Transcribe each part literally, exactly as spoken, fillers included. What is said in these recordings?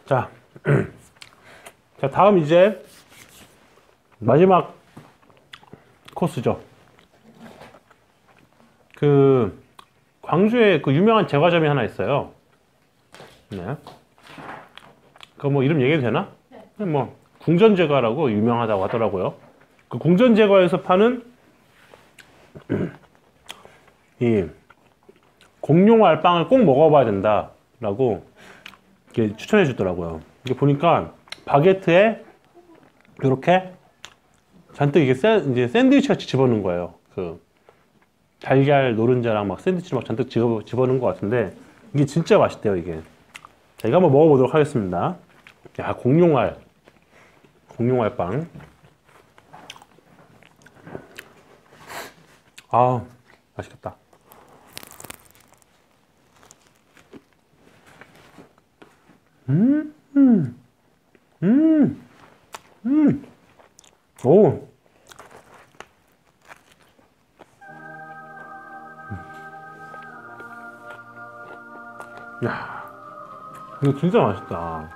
자, 자 다음 이제 마지막 코스죠. 그 광주에 그 유명한 제과점이 하나 있어요. 네. 그 뭐 이름 얘기해도 되나? 네. 뭐 궁전제과라고 유명하다고 하더라고요. 그 궁전제과에서 파는 이 공룡알 빵을 꼭 먹어봐야 된다라고 이렇게 추천해 주더라고요. 이게 보니까 바게트에 이렇게 잔뜩 이게 샌, 이제 샌드위치 같이 집어넣은 거예요. 그 달걀 노른자랑 막 샌드위치를 막 잔뜩 집어, 집어넣은 것 같은데 이게 진짜 맛있대요, 이게. 자, 이거 한번 먹어보도록 하겠습니다. 야, 공룡알. 공룡알 빵. 아, 맛있겠다. 음, 음, 음, 음, 오. 야, 이거 진짜 맛있다.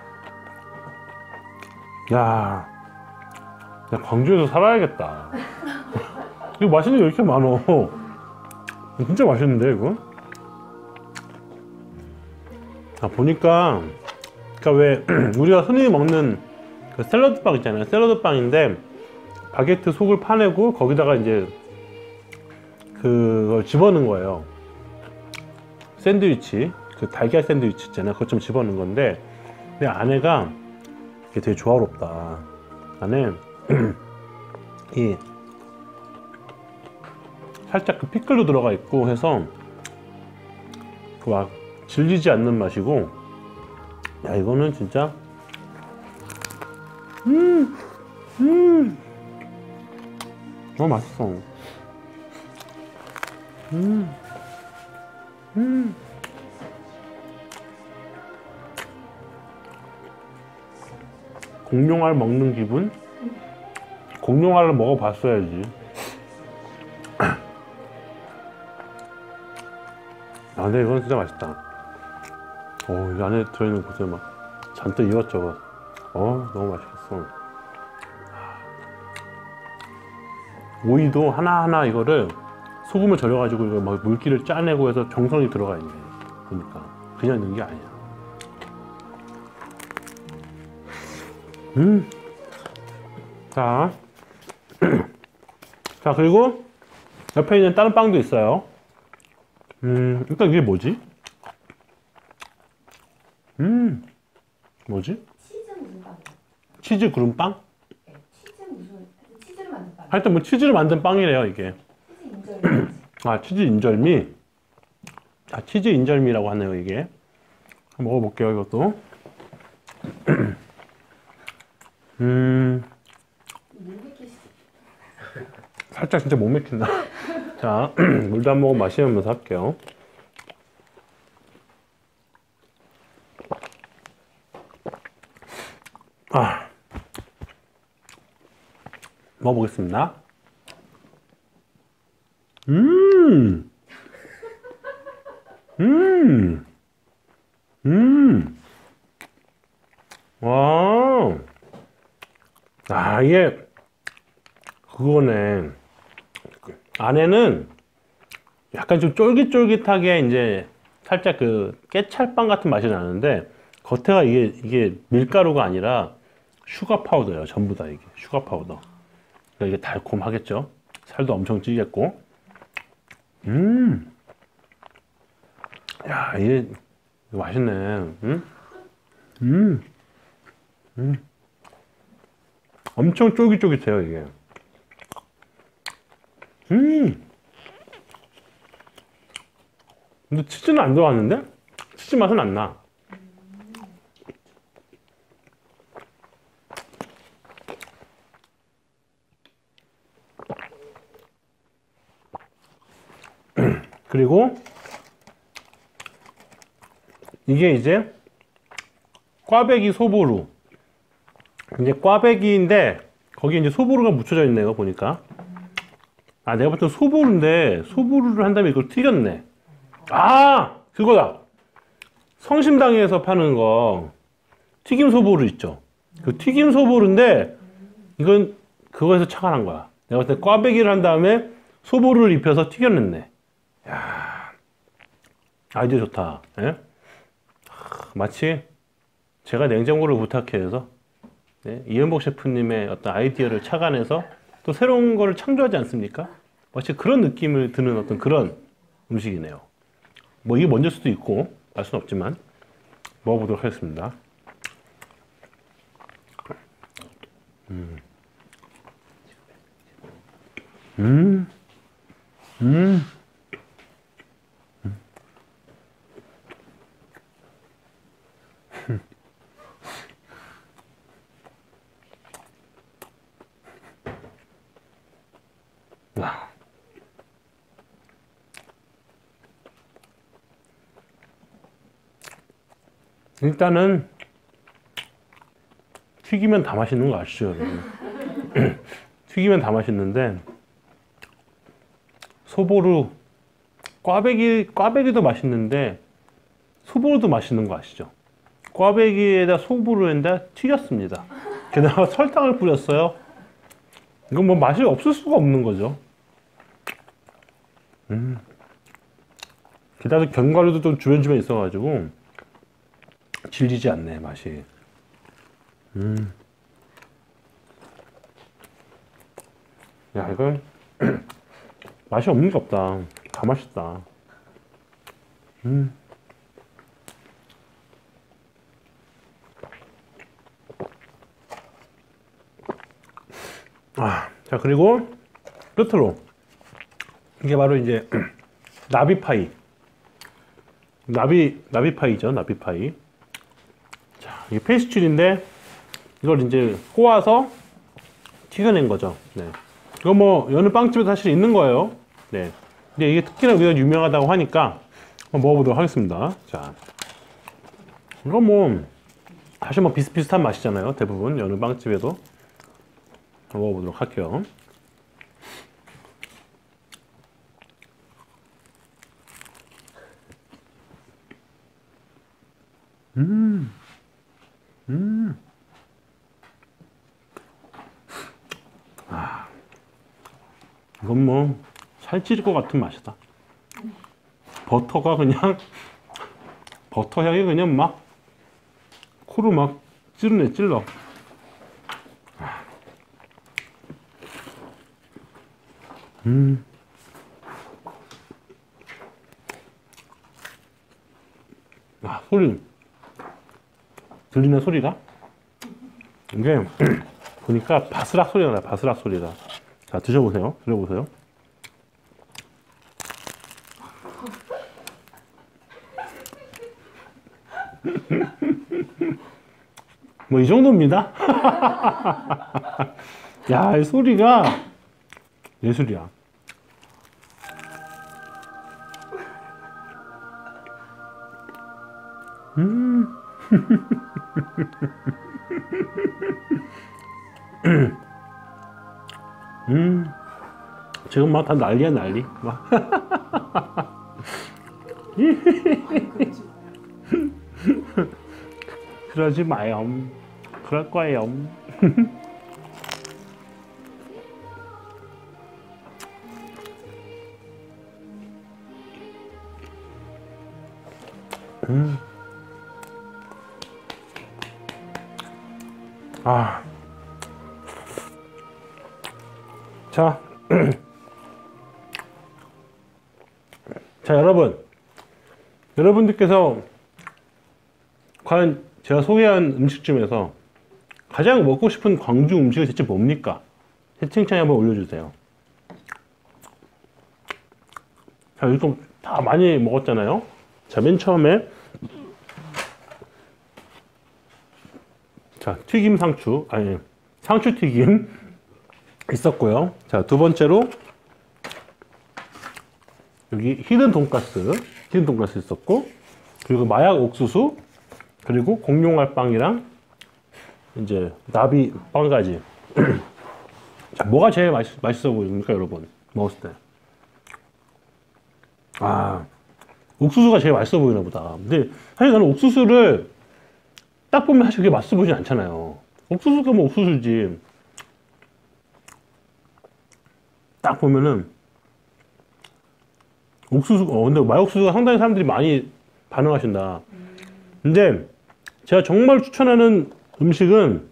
야, 야 광주에서 살아야겠다. 이거 맛있는 게 이렇게 많어. 진짜 맛있는데 이거? 아, 보니까 그러니까 왜 우리가 흔히 먹는 그 샐러드 빵 있잖아요. 샐러드 빵인데 바게트 속을 파내고 거기다가 이제 그걸 집어넣은 거예요. 샌드위치, 그 달걀 샌드위치 있잖아요. 그것 좀 집어넣은 건데 근데 안에가 이게 되게 조화롭다. 안에 이 살짝 그 피클도 들어가 있고 해서 그 막 질리지 않는 맛이고, 야 이거는 진짜 음, 음, 너무 맛있어. 음, 음. 공룡알 먹는 기분? 공룡알을 먹어봤어야지. 아, 근데 이건 진짜 맛있다. 어, 이 안에 들어있는 것들 막 잔뜩 이것저것. 어, 너무 맛있겠어. 오이도 하나하나 이거를 소금을 절여가지고 이거 막 물기를 짜내고 해서 정성이 들어가 있네. 보니까 그냥 넣은 게 아니야. 음. 자, 자 그리고 옆에 있는 다른 빵도 있어요. 음, 일단 이게 뭐지? 음, 뭐지? 치즈 무슨 빵이야? 치즈 구름빵? 네, 치즈 무슨 치즈를 만든 빵. 하여튼 뭐 치즈를 만든 빵이래요 이게. 치즈 인절미. 아, 치즈 인절미. 아, 치즈 인절미라고 하네요 이게. 한번 먹어볼게요 이것도. 음, 살짝 진짜 못 맥힌다. 자, 물도 한 모금 마시면서 할게요. 아, 먹어보겠습니다. 음, 음, 음, 와, 아, 이게 그거네. 안에는 약간 좀 쫄깃쫄깃하게 이제 살짝 그 깨찰빵 같은 맛이 나는데 겉에가 이게 이게 밀가루가 아니라 슈가 파우더예요. 전부 다 이게 슈가 파우더. 그러니까 이게 달콤하겠죠. 살도 엄청 찌겠고. 음, 야 이게 맛있네. 음, 음, 음, 엄청 쫄깃쫄깃해요 이게. 음. 근데 치즈는 안 들어갔는데? 치즈 맛은 안 나. 그리고 이게 이제 꽈배기 소보루. 이제 꽈배기인데 거기에 이제 소보루가 묻혀져 있네요 보니까. 아, 내가 볼 땐 소보루인데 소보루를 한 다음에 이걸 튀겼네. 아, 그거다. 성심당에서 파는 거. 튀김 소보루 있죠. 그 튀김 소보루인데 이건 그거에서 착안한 거야. 내가 봤을 때 꽈배기를 한 다음에 소보루를 입혀서 튀겨냈네. 야, 아이디어 좋다. 예? 마치 제가 냉장고를 부탁해서 네? 이현복 셰프님의 어떤 아이디어를 착안해서 또 새로운 거를 창조하지 않습니까? 마치 그런 느낌을 드는 어떤 그런 음식이네요. 뭐 이게 먼저일 수도 있고 알 수는 없지만 먹어보도록 하겠습니다. 음, 음, 음. 와. 일단은 튀기면 다 맛있는 거 아시죠, 여러분? 튀기면 다 맛있는데 소보루 꽈배기 꽈배기도 맛있는데 소보루도 맛있는 거 아시죠? 꽈배기에다 소보루에다 튀겼습니다. 게다가 설탕을 뿌렸어요. 이건 뭐 맛이 없을 수가 없는 거죠. 음. 게다가 견과류도 좀 주변주변 있어가지고 질리지 않네 맛이. 음. 야 이건 맛이 없는 게 없다. 다 맛있다. 음. 아, 자 그리고 끝으로 이게 바로 이제 나비파이. 나비 나비파이죠, 나비파이. 자, 이게 페이스츄리인데 이걸 이제 꼬아서 튀겨낸 거죠. 네. 이거 뭐 여느 빵집에 사실 있는 거예요. 네. 근데 이게 특히나 우리가 유명하다고 하니까 한번 먹어보도록 하겠습니다. 자, 이거 뭐 사실 뭐 비슷비슷한 맛이잖아요. 대부분 여느 빵집에도. 먹어보도록 할게요. 음, 음, 아, 이건 뭐 살찌를 것 같은 맛이다. 버터가 그냥 버터 향이 그냥 막 코로 막 찌르네 찔러. 음. 아, 소리. 들리는 소리가? 이게, 보니까 바스락 소리가 나요, 바스락 소리가. 자, 드셔보세요. 드셔보세요. 뭐, 이 정도입니다. 야, 이 소리가 예술이야. 음. 음. 지금 막 다 난리야, 난리. 막. 그러지 마요. 그럴 거예요. 음. 아. 자. 자, 여러분. 여러분들께서 과연 제가 소개한 음식 중에서 가장 먹고 싶은 광주 음식이 대체 뭡니까? 채팅창에 한번 올려주세요. 자, 요즘 다 많이 먹었잖아요. 자, 맨 처음에 자, 튀김 상추, 아니 상추 튀김 있었고요. 자, 두 번째로 여기 히든 돈가스, 히든 돈가스 있었고, 그리고 마약 옥수수, 그리고 공룡알빵이랑 이제 나비 빵까지. 자, 뭐가 제일 맛있, 맛있어 보입니까, 여러분? 먹었을 때. 아, 옥수수가 제일 맛있어 보이나 보다. 근데 사실 나는 옥수수를 딱 보면 사실 그게 맛있어 보이진 않잖아요. 옥수수가 뭐 옥수수지. 딱 보면은 옥수수, 어, 근데 마약옥수수가 상당히 사람들이 많이 반응하신다. 근데 제가 정말 추천하는 음식은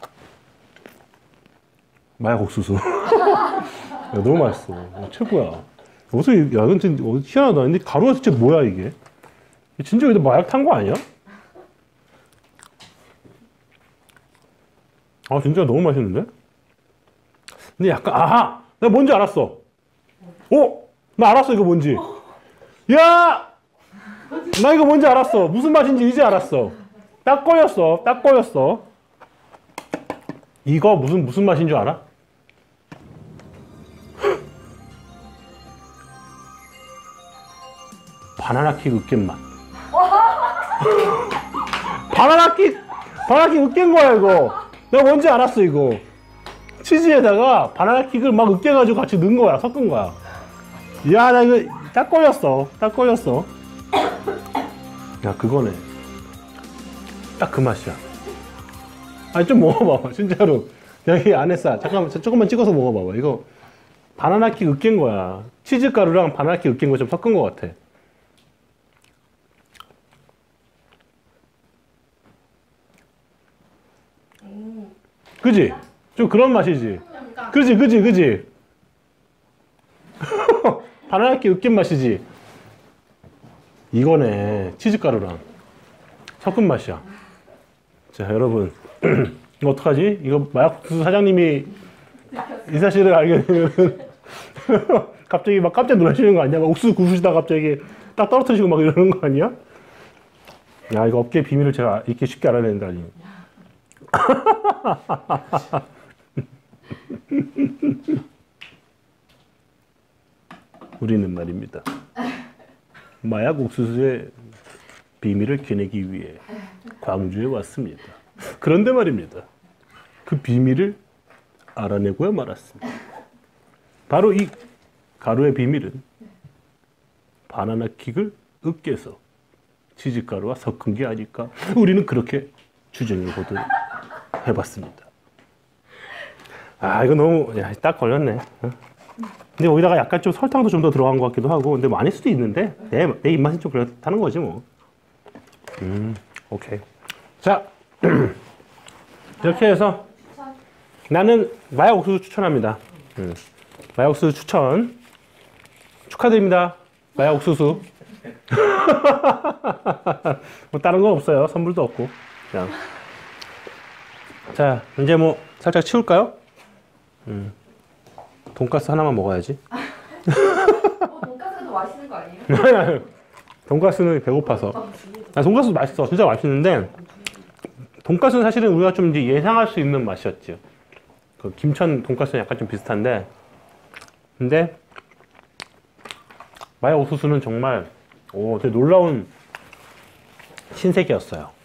마약옥수수. 야, 너무 맛있어. 어, 최고야. 어디서, 이- 야, 이건 진짜 어, 희한하다. 근데 가루가 진짜 뭐야, 이게? 진짜 여기다 마약 탄 거 아니야? 아, 진짜 너무 맛있는데? 근데 약간, 아하! 내가 뭔지 알았어. 어? 나 알았어, 이거 뭔지. 야! 나 이거 뭔지 알았어. 무슨 맛인지 이제 알았어. 딱 꺼였어. 딱 꺼였어. 이거 무슨, 무슨 맛인 줄 알아? 바나나킥 으깬 맛. 바나나킥, 바나나킥 으깬 거야, 이거. 내가 뭔지 알았어, 이거. 치즈에다가 바나나킥을 막 으깨가지고 같이 넣은 거야, 섞은 거야. 야, 나 이거 딱 걸렸어. 딱 걸렸어. 야, 그거네. 딱 그 맛이야. 아니, 좀 먹어봐봐, 진짜로. 여기 안에 싸. 잠깐만, 조금만 찍어서 먹어봐봐. 이거 바나나킥 으깬 거야. 치즈가루랑 바나나킥 으깬 거 좀 섞은 거 같아. 음. 그지? 좀 그런 맛이지. 그러니까 그지, 그지, 그지? 바나나킥 으깬 맛이지. 이거네. 치즈가루랑 섞은 맛이야. 자, 여러분. 이거 어떡하지? 이거 마약국수 사장님이 이 사실을 알게 되면 갑자기 막 깜짝 놀라시는 거 아니야? 막 옥수수 구우시다가 갑자기 딱 떨어뜨리시고 막 이러는 거 아니야? 야, 이거 업계 비밀을 제가 이렇게 쉽게 알아낸다니. 우리는 말입니다. 마약 옥수수의 비밀을 캐내기 위해 광주에 왔습니다. 그런데 말입니다. 그 비밀을 알아내고야 말았습니다. 바로 이 가루의 비밀은 바나나 킥을 으깨서 치즈가루와 섞은 게 아닐까. 우리는 그렇게 추정해 보도록 해봤습니다. 아, 이거 너무, 야, 딱 걸렸네. 어? 근데 여기다가 약간 좀 설탕도 좀 더 들어간 것 같기도 하고, 근데 많을 수도 있는데, 내, 내 입맛이 좀 그렇다는 거지, 뭐. 음, 오케이. 자, 이렇게 해서 나는 마약 옥수수 추천합니다. 음, 마약 옥수수 추천. 축하드립니다. 마약 옥수수. 뭐 다른 건 없어요. 선물도 없고. 그냥. 자, 이제 뭐 살짝 치울까요? 음, 돈가스 하나만 먹어야지. 어, 돈가스가 더 맛있는 거 아니에요? 돈가스는 배고파서. 아, 돈가스도 맛있어. 진짜 맛있는데 돈가스는 사실은 우리가 좀 이제 예상할 수 있는 맛이었죠. 그 김천 돈가스는 약간 좀 비슷한데, 근데 마약 옥수수는 정말 오, 되게 놀라운 신세계였어요.